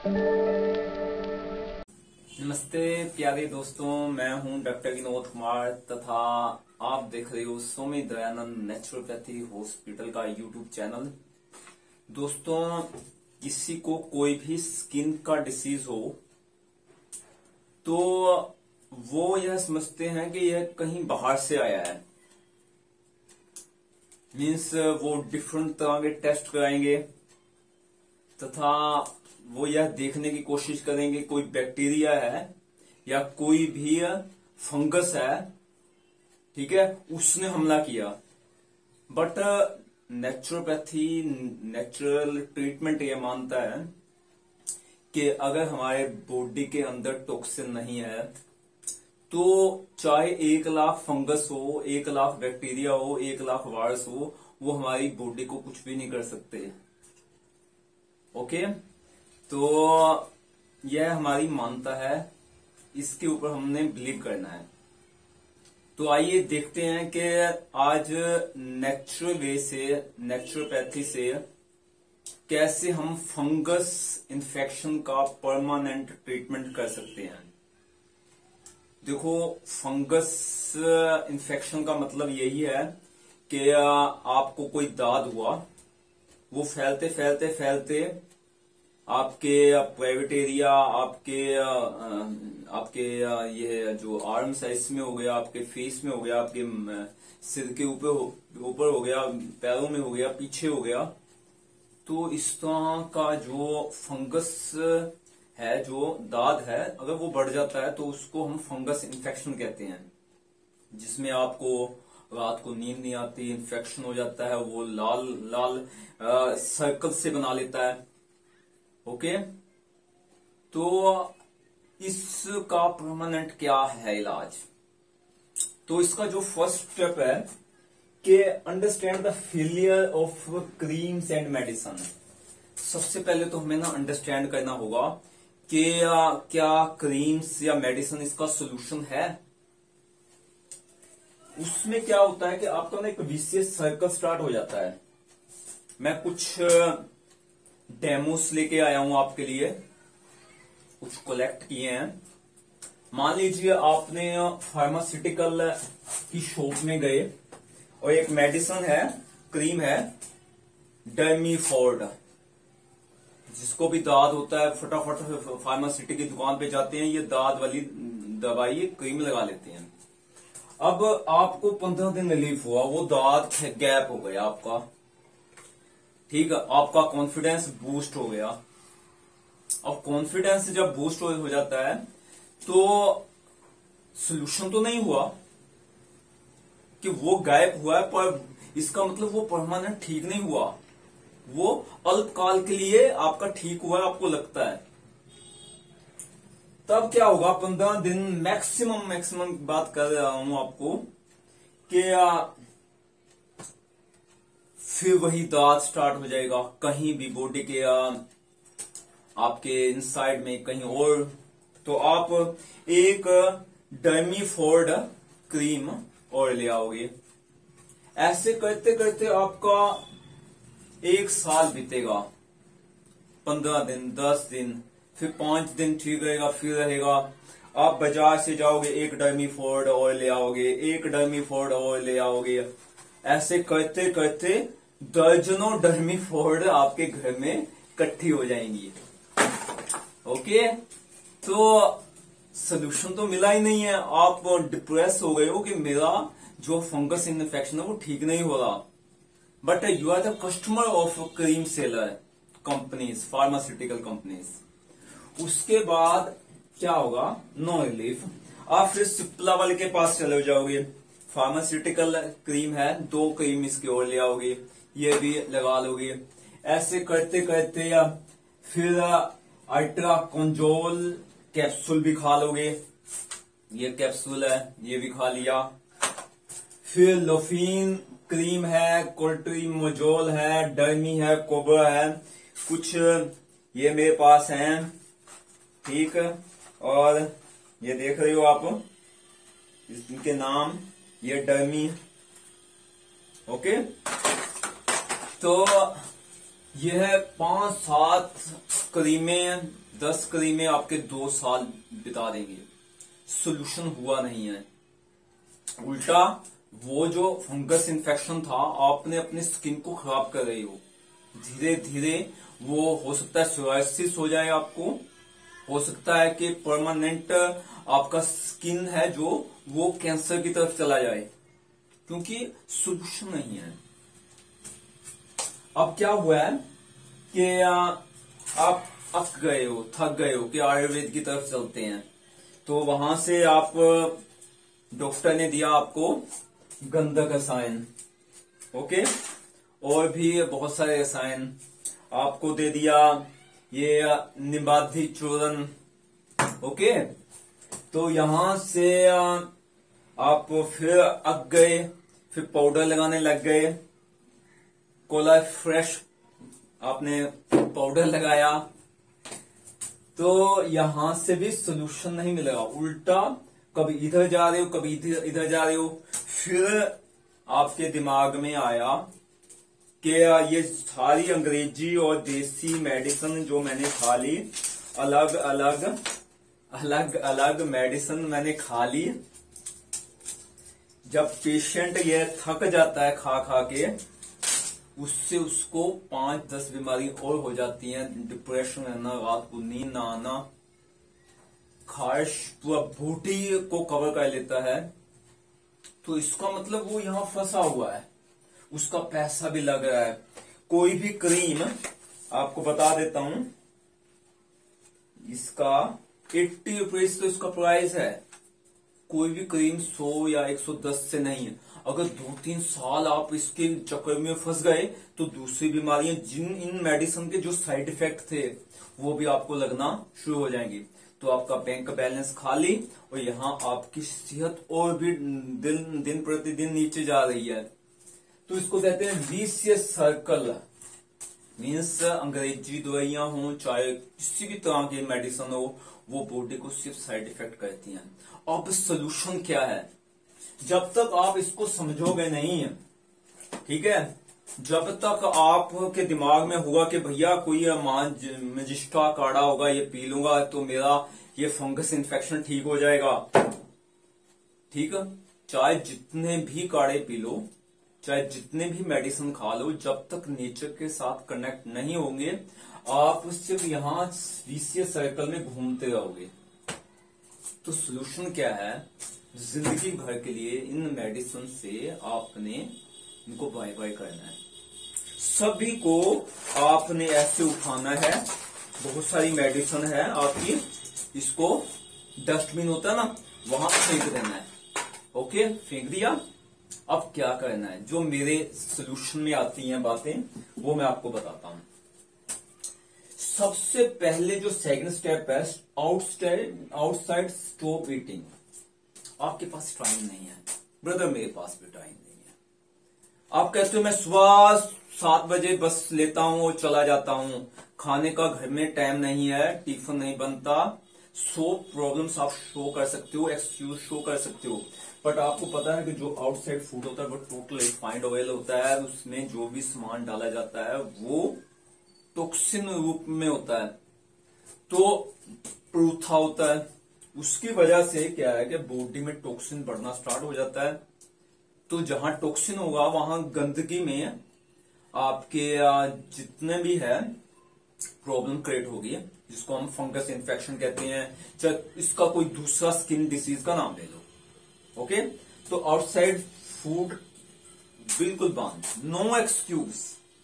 नमस्ते प्यारे दोस्तों, मैं हूं डॉक्टर विनोद कुमार तथा आप देख रहे हो स्वामी दयानंद नेचुरोपैथी हॉस्पिटल का यूट्यूब चैनल। दोस्तों, किसी को कोई भी स्किन का डिसीज हो तो वो यह समझते हैं कि यह कहीं बाहर से आया है। मीन्स वो डिफरेंट तरह के टेस्ट कराएंगे तथा वो यह देखने की कोशिश करेंगे कोई बैक्टीरिया है या कोई भी फंगस है, ठीक है, उसने हमला किया। बट नेचुरोपैथी नेचुरल ट्रीटमेंट ये मानता है कि अगर हमारे बॉडी के अंदर टॉक्सिन नहीं है तो चाहे 1,00,000 फंगस हो, 1,00,000 बैक्टीरिया हो, 1,00,000 वायरस हो, वो हमारी बॉडी को कुछ भी नहीं कर सकते। ओके, तो यह हमारी मान्यता है, इसके ऊपर हमने बिलीव करना है। तो आइए देखते हैं कि आज नेचुरल वे से, नेचुरोपैथी से कैसे हम फंगस इन्फेक्शन का परमानेंट ट्रीटमेंट कर सकते हैं। देखो, फंगस इन्फेक्शन का मतलब यही है कि आपको कोई दाद हुआ, वो फैलते फैलते फैलते आपके प्राइवेट एरिया, आपके ये जो आर्म्स है इसमें हो गया, आपके फेस में हो गया, आपके सिर के ऊपर हो गया, पैरों में हो गया, पीछे हो गया। तो इस तरह का जो फंगस है, जो दाद है, अगर वो बढ़ जाता है तो उसको हम फंगस इन्फेक्शन कहते हैं, जिसमें आपको रात को नींद नहीं आती, इन्फेक्शन हो जाता है, वो लाल लाल सर्कल से बना लेता है। ओके, तो इसका परमानेंट क्या है इलाज? तो इसका जो फर्स्ट स्टेप है कि understand the failure of creams and medicine. सबसे पहले तो हमें ना अंडरस्टैंड करना होगा कि क्या क्रीम्स या मेडिसिन इसका सोल्यूशन है। उसमें क्या होता है कि आपका ना एक विशियस सर्कल स्टार्ट हो जाता है। मैं कुछ डेमोस लेके आया हूं आपके लिए, कुछ कलेक्ट किए हैं। मान लीजिए आपने फार्मास्यूटिकल की शॉप में गए और एक मेडिसिन है, क्रीम है डर्मीफोर्ड। जिसको भी दाद होता है फटाफट फार्मास्यूटिकल की दुकान पे जाते हैं, ये दाद वाली दवाई क्रीम लगा लेते हैं। अब आपको 15 दिन रिलीफ हुआ, वो दाद गैप हो गया आपका, ठीक है, आपका कॉन्फिडेंस बूस्ट हो गया। और कॉन्फिडेंस जब बूस्ट हो जाता है तो सोल्यूशन तो नहीं हुआ कि वो गायब हुआ है, पर इसका मतलब वो परमानेंट ठीक नहीं हुआ, वो अल्पकाल के लिए आपका ठीक हुआ है, आपको लगता है। तब क्या होगा, 15 दिन मैक्सिमम बात कर रहा हूं आपको कि फिर वही दाद स्टार्ट हो जाएगा कहीं भी बॉडी के आपके इनसाइड में कहीं और। तो आप एक डर्मीफोर्ड क्रीम और ले आओगे। ऐसे करते करते आपका 1 साल बीतेगा, 15 दिन, 10 दिन, फिर 5 दिन ठीक रहेगा, फिर रहेगा। आप बाजार से जाओगे, एक डर्मीफोर्ड ऑयल ले आओगे, एक डर्मीफोर्ड ऑयल ले आओगे। ऐसे करते करते दर्जनों डर्मीफोर्ड आपके घर में इकट्ठी हो जाएंगी। ओके, तो सोल्यूशन तो मिला ही नहीं है। आप डिप्रेस हो गए हो कि मेरा जो फंगस इन्फेक्शन है वो ठीक नहीं हो रहा। But you are the customer of cream seller companies, pharmaceutical companies. उसके बाद क्या होगा, नो रिलीफ, आप फिर सिप्ला वाले के पास चले जाओगे। फार्मास्यूटिकल क्रीम है, 2 क्रीम इसकी और ले आओगे, ये भी लगा लोगे। ऐसे करते करते फिर अल्ट्राकोंजोल कैप्सूल भी खा लोगे, ये कैप्सूल है, ये भी खा लिया। फिर लोफीन क्रीम है, कोल्ट्रीमोजोल है, डर्मी है, कोबरा है, कुछ ये मेरे पास हैं, ठीक। और ये देख रहे हो आप, इनके नाम, ये डर्मी, ओके। तो यह 5-7 क्रीमें आपके 2 साल बिता देंगे, सोल्यूशन हुआ नहीं है। उल्टा वो जो फंगस इन्फेक्शन था, आपने अपनी स्किन को खराब कर रही हो। धीरे धीरे वो हो सकता है सोरायसिस हो जाए, आपको हो सकता है कि परमानेंट आपका स्किन है जो वो कैंसर की तरफ चला जाए, क्योंकि सोल्यूशन नहीं है। अब क्या हुआ है कि आप अक गए हो, थक गए हो कि आयुर्वेद की तरफ चलते हैं, तो वहां से आप डॉक्टर ने दिया आपको गंधक रसायन, ओके, और भी बहुत सारे रसायन आपको दे दिया, ये निबाधी चूर्ण, ओके। तो यहां से आप फिर अक गए, फिर पाउडर लगाने लग गए, कोला फ्रेश आपने पाउडर लगाया, तो यहां से भी सोल्यूशन नहीं मिलेगा। उल्टा कभी इधर जा रहे हो, कभी इधर जा रहे हो। फिर आपके दिमाग में आया कि ये सारी अंग्रेजी और देसी मेडिसिन जो मैंने खा ली, अलग अलग मेडिसिन मैंने खा ली। जब पेशेंट ये थक जाता है खा खा के, उससे उसको 5-10 बीमारी और हो जाती हैं। डिप्रेशन रहना, रात को नींद ना आना, खारिश पूरा बॉडी को कवर कर लेता है। तो इसका मतलब वो यहां फंसा हुआ है, उसका पैसा भी लग रहा है। कोई भी क्रीम आपको बता देता हूं, इसका 80 रुपीज तो इसका प्राइस है। कोई भी क्रीम 100 या 110 से नहीं है। अगर 2-3 साल आप इसके चक्कर में फंस गए तो दूसरी बीमारियां, इन मेडिसिन के जो साइड इफेक्ट थे वो भी आपको लगना शुरू हो जाएंगी। तो आपका बैंक बैलेंस खाली, और यहाँ आपकी सेहत और भी दिन प्रतिदिन नीचे जा रही है। तो इसको कहते हैं विशियस सर्कल। मीन्स अंग्रेजी दवाइयां हो चाहे किसी भी तरह की मेडिसिन हो, वो बॉडी को सिर्फ साइड इफेक्ट करती हैं। अब सोल्यूशन क्या है? जब तक आप इसको समझोगे नहीं, ठीक है, जब तक आपके दिमाग में होगा कि भैया कोई मजिस्ट्रा काढ़ा होगा, ये पी लूंगा तो मेरा ये फंगस इन्फेक्शन ठीक हो जाएगा, ठीक है, चाहे जितने भी काढ़े पी लो, चाहे जितने भी मेडिसिन खा लो, जब तक नेचर के साथ कनेक्ट नहीं होंगे, आप सिर्फ यहां विशियस सर्कल में घूमते रहोगे। तो सोल्यूशन क्या है? जिंदगी भर के लिए इन मेडिसिन से आपने इनको बाय बाय करना है। सभी को आपने ऐसे उठाना है। बहुत सारी मेडिसिन है आपकी, इसको डस्टबिन होता है ना, वहां फेंक देना है। ओके, फेंक दिया। अब क्या करना है? जो मेरे सोल्यूशन में आती हैं बातें, वो मैं आपको बताता हूं। सबसे पहले जो सेकंड स्टेप है, आउटसाइड स्टॉप ईटिंग। आपके पास टाइम नहीं है ब्रदर, मेरे पास भी टाइम नहीं है। आप कहते हो मैं सुबह 7 बजे बस लेता हूं और चला जाता हूं, खाने का घर में टाइम नहीं है, टिफिन नहीं बनता। 100 प्रॉब्लम्स आप शो कर सकते हो, एक्सक्यूज शो कर सकते हो, बट आपको पता है कि जो आउटसाइड फूड होता है वो टोटल रिफाइंड ऑयल होता है। उसमें जो भी सामान डाला जाता है वो टॉक्सिन रूप में होता है, तो प्रूथा होता है। उसकी वजह से क्या है कि बॉडी में टॉक्सिन बढ़ना स्टार्ट हो जाता है। तो जहां टॉक्सिन होगा वहां गंदगी में आपके जितने भी है प्रॉब्लम क्रिएट होगी, जिसको हम फंगस इन्फेक्शन कहते हैं, चाहे इसका कोई दूसरा स्किन डिसीज का नाम ले लो। ओके, तो आउटसाइड फूड बिल्कुल बंद, नो एक्सक्यूज।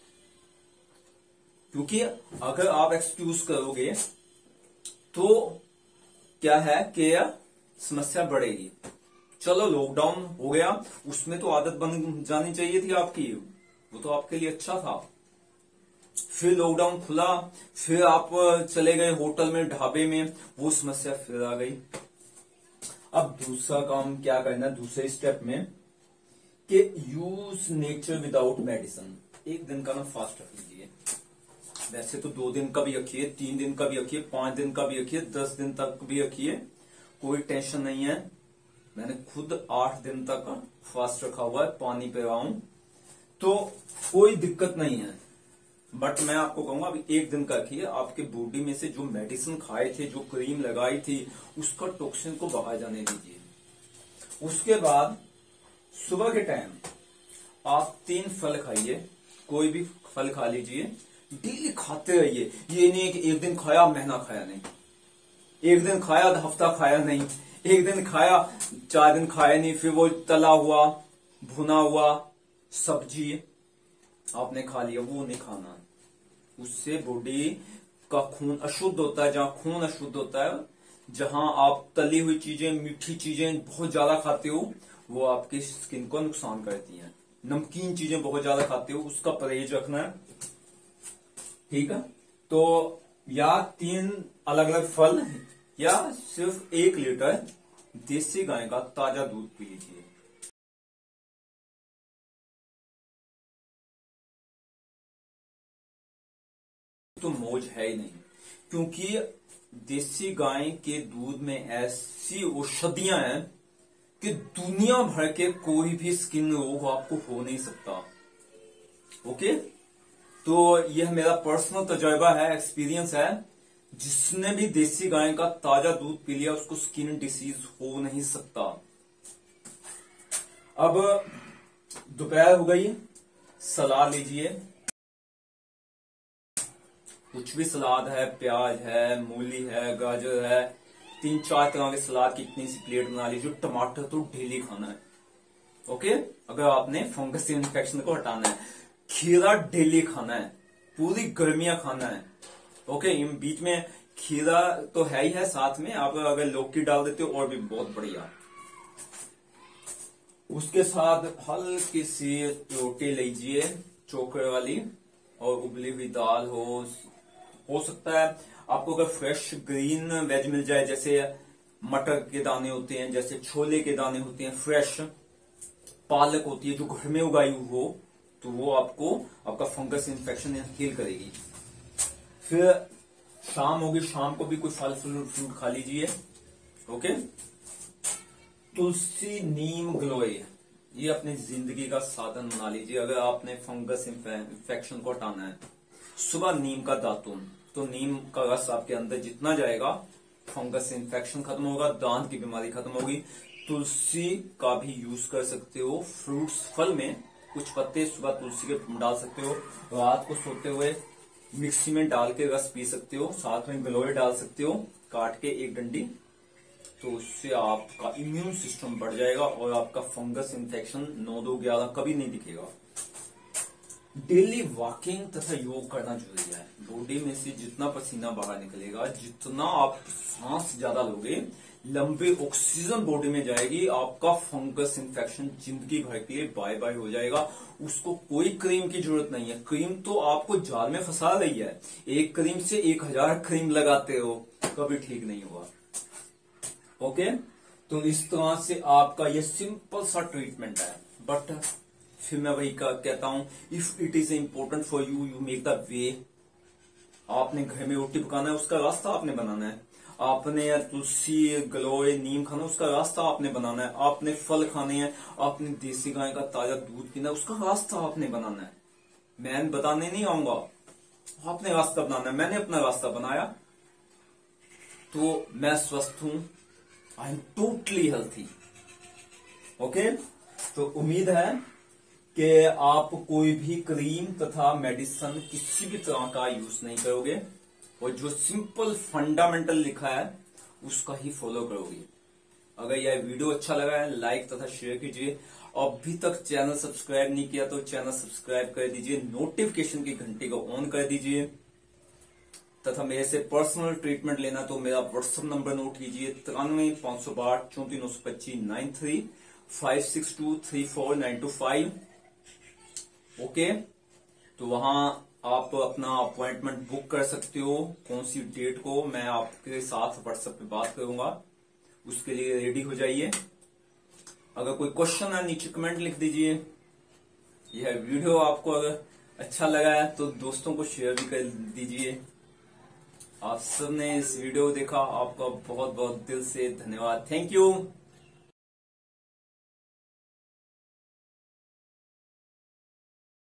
क्योंकि अगर आप एक्सक्यूज करोगे तो क्या है कि समस्या बढ़ेगी। चलो लॉकडाउन हो गया, उसमें तो आदत बन जानी चाहिए थी आपकी, वो तो आपके लिए अच्छा था। फिर लॉकडाउन खुला, फिर आप चले गए होटल में, ढाबे में, वो समस्या फिर आ गई। अब दूसरा काम क्या करना है दूसरे स्टेप में, कि यूज नेचर विदाउट मेडिसिन। 1 दिन का ना फास्ट रख लीजिए। वैसे तो 2 दिन का भी रखिए, 3 दिन का भी रखिए, 5 दिन का भी रखिए, 10 दिन तक भी रखिए, कोई टेंशन नहीं है। मैंने खुद 8 दिन तक फास्ट रखा हुआ है, पानी पी रहा हूं, तो कोई दिक्कत नहीं है। बट मैं आपको कहूंगा अभी एक दिन का रखिए, आपके बॉडी में से जो मेडिसिन खाए थे, जो क्रीम लगाई थी, उसका टॉक्सिन को बाहर जाने दीजिए। उसके बाद सुबह के टाइम आप 3 फल खाइए, कोई भी फल खा लीजिए, डेली खाते रहिए। ये नहीं है कि एक दिन खाया महीना खाया नहीं, एक दिन खाया हफ्ता खाया नहीं, एक दिन खाया 4 दिन खाया नहीं, फिर वो तला हुआ भुना हुआ सब्जी आपने खा लिया, वो नहीं खाना। उससे बॉडी का खून अशुद्ध होता है। जहां खून अशुद्ध होता है, जहां आप तली हुई चीजें, मीठी चीजें बहुत ज्यादा खाते हो, वो आपकी स्किन को नुकसान करती हैं। नमकीन चीजें बहुत ज्यादा खाते हो, उसका परहेज रखना है, ठीक है। तो या 3 अलग अलग फल या सिर्फ 1 लीटर देसी गाय का ताजा दूध पी लीजिए। तो मौज है ही नहीं, क्योंकि देसी गाय के दूध में ऐसी औषधियां हैं कि दुनिया भर के कोई भी स्किन रोग आपको हो नहीं सकता। ओके, तो यह मेरा पर्सनल तजुर्बा है, एक्सपीरियंस है। जिसने भी देसी गाय का ताजा दूध पी लिया, उसको स्किन डिसीज हो नहीं सकता। अब दोपहर हो गई, सलाद लीजिए, कुछ भी सलाद है, प्याज है, मूली है, गाजर है, 3-4 तरह के सलाद की इतनी सी प्लेट बना लीजिए। टमाटर तो डेली खाना है, ओके, अगर आपने फंगस इन्फेक्शन को हटाना है। खीरा डेली खाना है, पूरी गर्मियां खाना है, ओके। इन बीच में खीरा तो है ही है, साथ में आप अगर लौकी डाल देते हो और भी बहुत बढ़िया। उसके साथ हल्की सी रोटी लीजिए, चोकर वाली, और उबली हुई दाल हो सकता है आपको अगर फ्रेश ग्रीन वेज मिल जाए, जैसे मटर के दाने होते हैं, जैसे छोले के दाने होते हैं, फ्रेश पालक होती है जो घर में उगाई हो, तो वो आपको आपका फंगस इन्फेक्शन हील करेगी। फिर शाम होगी, शाम को भी कोई फल फ्रूट खा लीजिए, ओके। तुलसी, नीम, गिलोय, ये अपनी जिंदगी का साधन बना लीजिए अगर आपने फंगस इन्फेक्शन को हटाना है। सुबह नीम का दातुन, तो नीम का रस आपके अंदर जितना जाएगा, फंगस इन्फेक्शन खत्म होगा, दांत की बीमारी खत्म होगी। तुलसी का भी यूज कर सकते हो फ्रूट्स, फल में कुछ पत्ते सुबह तुलसी के डाल सकते हो, रात को सोते हुए मिक्सी में डाल के रस पी सकते हो, साथ में गिलोय डाल सकते हो काट के 1 डंडी, तो उससे आपका इम्यून सिस्टम बढ़ जाएगा और आपका फंगस इन्फेक्शन 9-2-11 कभी नहीं दिखेगा। डेली वॉकिंग तथा योग करना जरूरी है। बॉडी में से जितना पसीना बाहर निकलेगा, जितना आप सांस ज्यादा लोगे, लंबे ऑक्सीजन बॉडी में जाएगी, आपका फंगस इन्फेक्शन जिंदगी भर के लिए बाय बाय हो जाएगा। उसको कोई क्रीम की जरूरत नहीं है। क्रीम तो आपको जाल में फंसा रही है, एक क्रीम से 1000 क्रीम लगाते हो, कभी ठीक नहीं हुआ, ओके। तो इस तरह से आपका ये सिंपल सा ट्रीटमेंट है। बट फिर मैं वही कहता हूं, if it is important for you, you make the way. आपने घर में रोटी पकाना है, उसका रास्ता आपने बनाना है। आपने तुलसी, गिलोय, नीम खाना, उसका रास्ता आपने बनाना है। आपने फल खाने हैं, आपने देसी गाय का ताजा दूध पीना है, उसका रास्ता आपने बनाना है। मैं बताने नहीं आऊंगा, आपने रास्ता बनाना है। मैंने अपना रास्ता बनाया, तो मैं स्वस्थ हूं, I am totally healthy, okay. तो उम्मीद है कि आप कोई भी क्रीम तथा मेडिसिन किसी भी तरह का यूज नहीं करोगे और जो सिंपल फंडामेंटल लिखा है उसका ही फॉलो करोगे। अगर यह वीडियो अच्छा लगा है, लाइक तथा शेयर कीजिए। अभी तक चैनल सब्सक्राइब नहीं किया तो चैनल सब्सक्राइब कर दीजिए, नोटिफिकेशन की घंटी को ऑन कर दीजिए। तथा मेरे से पर्सनल ट्रीटमेंट लेना तो मेरा व्हाट्सएप नंबर नोट कीजिए, 93-562-34-95, 562-34-925, ओके। तो वहां आप अपना अपॉइंटमेंट बुक कर सकते हो, कौन सी डेट को मैं आपके साथ व्हाट्सएप पे बात करूंगा, उसके लिए रेडी हो जाइए। अगर कोई क्वेश्चन है नीचे कमेंट लिख दीजिए। यह वीडियो आपको अगर अच्छा लगा है तो दोस्तों को शेयर भी कर दीजिए। आप सबने इस वीडियो देखा, आपका बहुत बहुत दिल से धन्यवाद, थैंक यू।